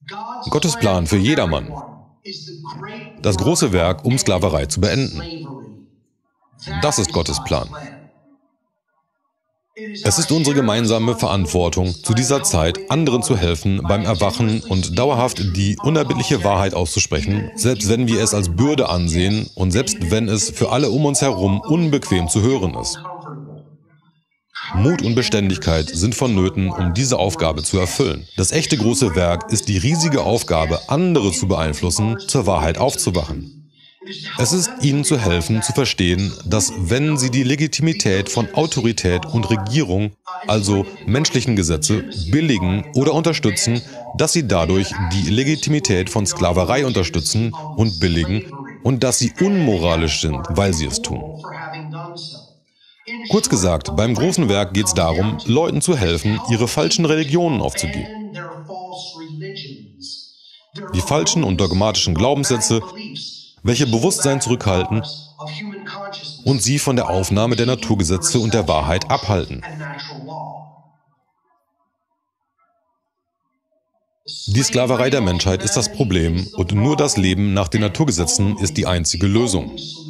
Gottes Plan für jedermann. Das große Werk, um Sklaverei zu beenden. Das ist Gottes Plan. Es ist unsere gemeinsame Verantwortung, zu dieser Zeit anderen zu helfen, beim Erwachen und dauerhaft die unerbittliche Wahrheit auszusprechen, selbst wenn wir es als Bürde ansehen und selbst wenn es für alle um uns herum unbequem zu hören ist. Mut und Beständigkeit sind vonnöten, um diese Aufgabe zu erfüllen. Das echte große Werk ist die riesige Aufgabe, andere zu beeinflussen, zur Wahrheit aufzuwachen. Es ist ihnen zu helfen, zu verstehen, dass wenn sie die Legitimität von Autorität und Regierung, also menschlichen Gesetze, billigen oder unterstützen, dass sie dadurch die Legitimität von Sklaverei unterstützen und billigen und dass sie unmoralisch sind, weil sie es tun. Kurz gesagt, beim großen Werk geht es darum, Leuten zu helfen, ihre falschen Religionen aufzugeben. Die falschen und dogmatischen Glaubenssätze, welche Bewusstsein zurückhalten und sie von der Aufnahme der Naturgesetze und der Wahrheit abhalten. Die Sklaverei der Menschheit ist das Problem und nur das Leben nach den Naturgesetzen ist die einzige Lösung.